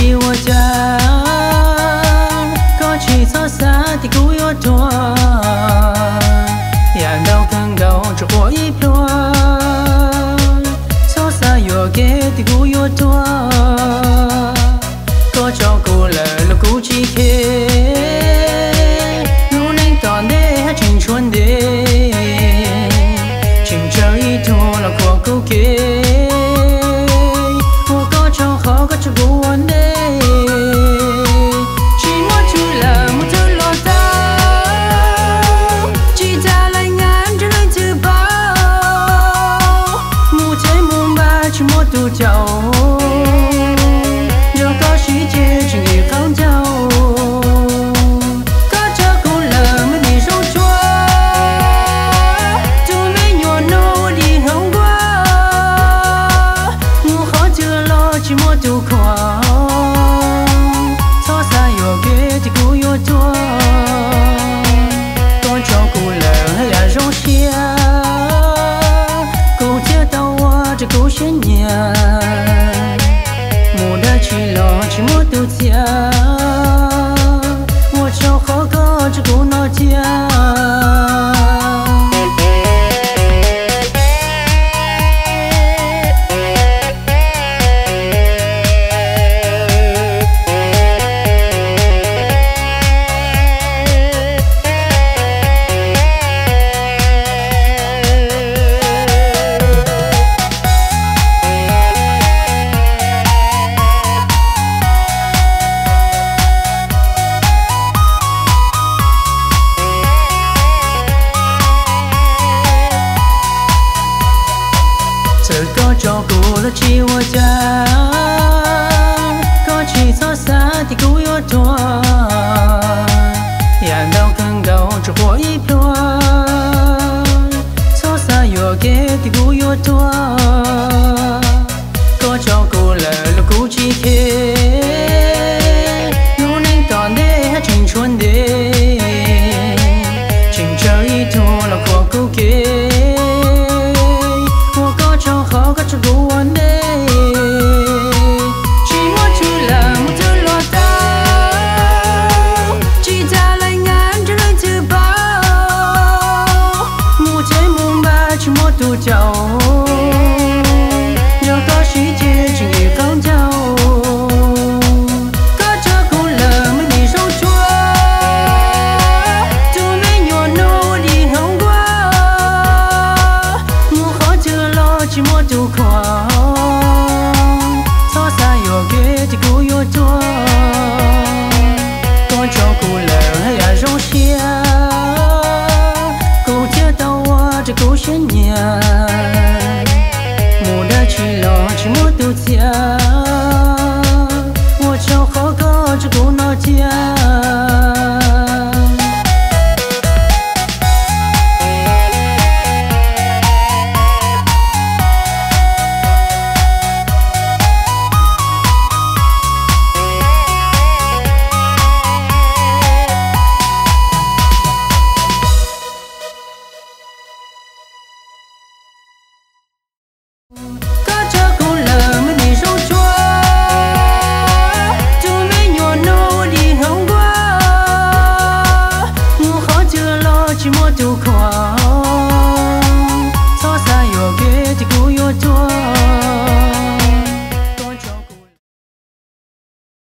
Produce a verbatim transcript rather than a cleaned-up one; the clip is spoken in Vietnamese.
chi hoa cha có chỉ xót xa thì cú yêu thua nhà đâu thân đầu cho cô ít thua xót xa yêu ghé thì cú yêu thua có cho cô là là cú chỉ khé luôn anh toàn để hát trình chuan để trình chơi ít thua là của cô kia khó có cho cô anh đây chỉ muốn chú là một thứ lo tao chỉ ta lại ngán cho nên từ bao mu thế mu ba chỉ muốn tu chậu giờ có sĩ chế chỉ nghĩ không nhau có cho cô là mới đi sâu chua tôi mới nhon nô đi không qua ngu khó chưa lo chỉ muốn tu khó xót xa yêu ghé thì cô yêu thua con cho cô là hay là rong xia cô chia tao qua cho cô xin nhà mùa đã chỉ lo chỉ muốn tu chia mua cho khó có cho cô nói chia cho cô là chi hoa cha có chỉ xót xa thì cô yêu thua nhà đâu thân đầu cho cô ít thua xót xa yêu ghé thì cô yêu thua có cho cô là là cô chỉ khé luôn anh toàn để hát trình chuan để trình chơi ít thua là của cô kia khó có cho cô anh đây chỉ muốn chú là một thứ lo tao chỉ ta lại ngán cho nên từ bao mu thế mu ba chỉ muốn tu chậu giờ có sĩ chế chỉ nghĩ không nhau có cho cô là mới đi sâu chua tôi mới nhon nô đi không qua ngu khó chưa lo chỉ muốn tu khó xót xa yêu ghé thì cô yêu thua con cho cô là hay là rong xia cô chia tao qua cho cô xin nhà mùa đã chỉ lo chỉ muốn tu chia mua cho khó có cho cô nói chia chỉ muốn tu khó